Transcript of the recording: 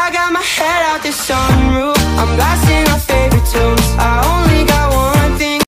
I got my head out the sunroof. I'm blasting